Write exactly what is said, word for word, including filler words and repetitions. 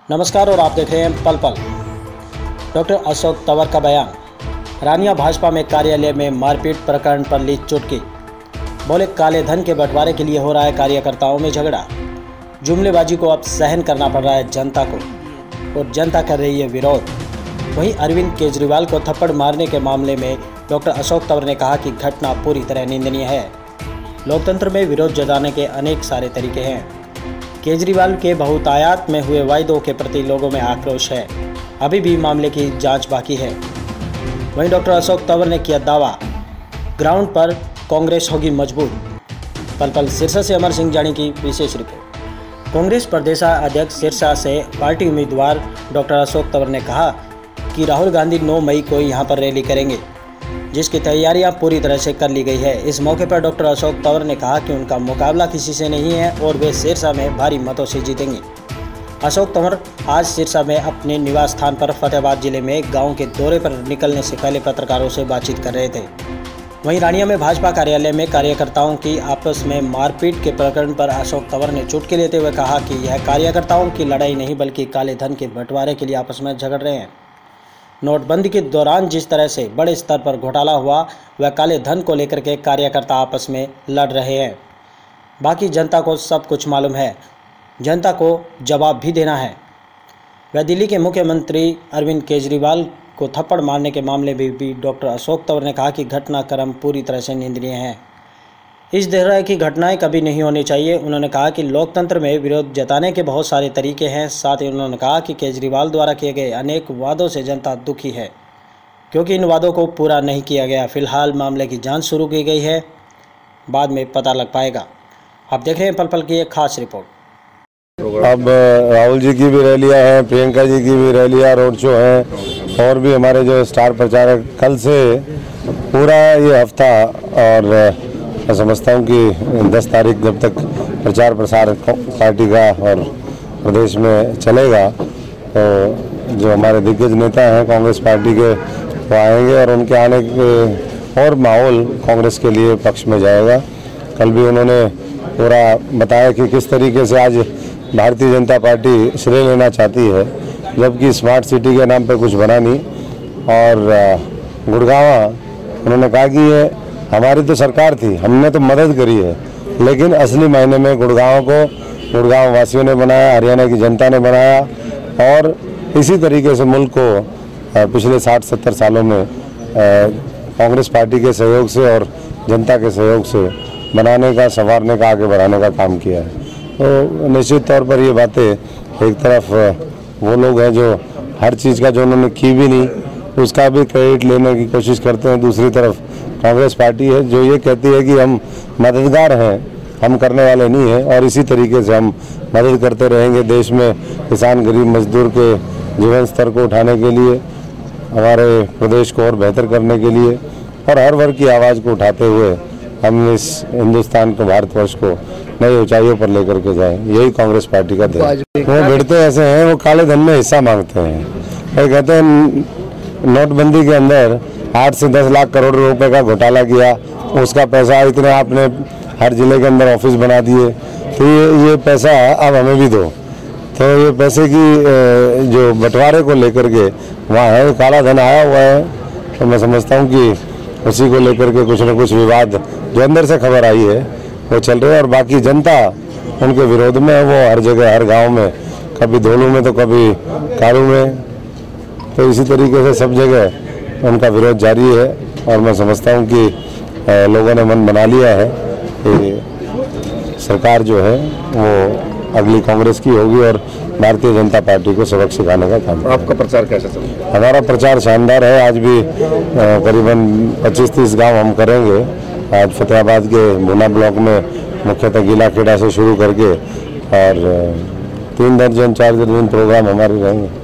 नमस्कार और आप देख रहे हैं पल पल। डॉक्टर अशोक तंवर का बयान। रानिया भाजपा में कार्यालय में मारपीट प्रकरण पर ली चुटकी। बोले काले धन के बंटवारे के लिए हो रहा है कार्यकर्ताओं में झगड़ा। जुमलेबाजी को अब सहन करना पड़ रहा है जनता को और जनता कर रही है विरोध। वहीं अरविंद केजरीवाल को थप्पड़ मारने के मामले में डॉक्टर अशोक तंवर ने कहा कि घटना पूरी तरह निंदनीय है। लोकतंत्र में विरोध जताने के अनेक सारे तरीके हैं। केजरीवाल के बहुतायात में हुए वायदों के प्रति लोगों में आक्रोश है। अभी भी मामले की जांच बाकी है। वहीं डॉक्टर अशोक तंवर ने किया दावा, ग्राउंड पर कांग्रेस होगी मजबूत। पल पल सिरसा से अमर सिंह जानी की विशेष रिपोर्ट। कांग्रेस प्रदेशाध्यक्ष सिरसा से पार्टी उम्मीदवार डॉक्टर अशोक तंवर ने कहा कि राहुल गांधी नौ मई को यहां पर रैली करेंगे, जिसकी तैयारियां पूरी तरह से कर ली गई है। इस मौके पर डॉक्टर अशोक तंवर ने कहा कि उनका मुकाबला किसी से नहीं है और वे सिरसा में भारी मतों से जीतेंगे। अशोक तंवर आज सिरसा में अपने निवास स्थान पर फतेहाबाद जिले में गांव के दौरे पर निकलने से पहले पत्रकारों से बातचीत कर रहे थे। वहीं रानिया में भाजपा कार्यालय में कार्यकर्ताओं की आपस में मारपीट के प्रकरण पर अशोक तंवर ने चुटकी लेते हुए कहा कि यह कार्यकर्ताओं की लड़ाई नहीं बल्कि काले धन के बंटवारे के लिए आपस में झगड़ रहे हैं। नोटबंदी के दौरान जिस तरह से बड़े स्तर पर घोटाला हुआ, वह काले धन को लेकर के कार्यकर्ता आपस में लड़ रहे हैं। बाकी जनता को सब कुछ मालूम है, जनता को जवाब भी देना है। वह दिल्ली के मुख्यमंत्री अरविंद केजरीवाल को थप्पड़ मारने के मामले में भी डॉक्टर अशोक तंवर ने कहा कि घटनाक्रम पूरी तरह से निंदनीय है। इस तरह की घटनाएं कभी नहीं होनी चाहिए। उन्होंने कहा कि लोकतंत्र में विरोध जताने के बहुत सारे तरीके हैं। साथ ही उन्होंने कहा कि केजरीवाल द्वारा किए गए अनेक वादों से जनता दुखी है, क्योंकि इन वादों को पूरा नहीं किया गया। फिलहाल मामले की जांच शुरू की गई है, बाद में पता लग पाएगा। आप देख रहे हैं पल पल की एक खास रिपोर्ट। अब राहुल जी की भी रैलियाँ हैं, प्रियंका जी की भी रैलियाँ, रोड शो हैं और भी हमारे जो स्टार प्रचारक। कल से पूरा ये हफ्ता और मैं समझता हूँ कि दस तारीख जब तक प्रचार प्रसार पार्टी का और प्रदेश में चलेगा, तो जो हमारे दिग्गज नेता हैं कांग्रेस पार्टी के, वो आएंगे और उनके आने के और माहौल कांग्रेस के लिए पक्ष में जाएगा। कल भी उन्होंने पूरा बताया कि किस तरीके से आज भारतीय जनता पार्टी श्रेय लेना चाहती है, जबकि स्मार्ट सिटी के नाम पर कुछ बना नहीं। और गुड़गांव उन्होंने कहा कि ये हमारी तो सरकार थी, हमने तो मदद करी है, लेकिन असली मायने में गुड़गांव को गुड़गांव वासियों ने बनाया, हरियाणा की जनता ने बनाया। और इसी तरीके से मुल्क को पिछले साठ सत्तर सालों में कांग्रेस पार्टी के सहयोग से और जनता के सहयोग से बनाने का, संवारने का, आगे बढ़ाने का काम किया है। तो निश्चित तौर पर ये बातें, एक तरफ वो लोग हैं जो हर चीज़ का जो उन्होंने की भी नहीं उसका भी क्रेडिट लेने की कोशिश करते हैं, दूसरी तरफ कांग्रेस पार्टी है जो ये कहती है कि हम मददगार हैं, हम करने वाले नहीं हैं। और इसी तरीके से हम मदद करते रहेंगे देश में किसान, गरीब मजदूर के जीवन स्तर को उठाने के लिए, हमारे प्रदेश को और बेहतर करने के लिए, और हर वर्ग की आवाज़ को उठाते हुए हम इस हिंदुस्तान को, भारतवर्ष को नई ऊंचाइयों पर लेकर के जाएं। यही कांग्रेस पार्टी का ध्येय। वो भिड़ते ऐसे हैं, वो काले धन में हिस्सा मांगते हैं। वो कहते हैं नोटबंदी के अंदर आठ से दस लाख करोड़ रुपए का घोटाला किया, उसका पैसा इतने आपने हर जिले के अंदर ऑफिस बना दिए, तो ये ये पैसा अब हमें भी दो। तो ये पैसे की जो बंटवारे को लेकर के वहाँ है, काला धन आया हुआ है। तो मैं समझता हूँ कि उसी को लेकर के कुछ न कुछ विवाद जो अंदर से खबर आई है वो चल रहे हैं। और बाकी जनता उनके विरोध में है, वो हर जगह, हर गाँव में, कभी धोलू में तो कभी कारू में, तो इसी तरीके से सब जगह उनका विरोध जारी है। और मैं समझता हूं कि लोगों ने मन बना लिया है कि सरकार जो है वो अगली कांग्रेस की होगी और भारतीय जनता पार्टी को सबक सिखाने का काम। आपका प्रचार कैसा चल रहा है? हमारा प्रचार शानदार है। आज भी करीबन पच्चीस तीस गांव हम करेंगे। आज फतेहाबाद के भुना ब्लॉक में मुख्यतः गीला खेड़ा से शुरू करके और तीन दर्जन चार दर्जन प्रोग्राम हमारे रहेंगे।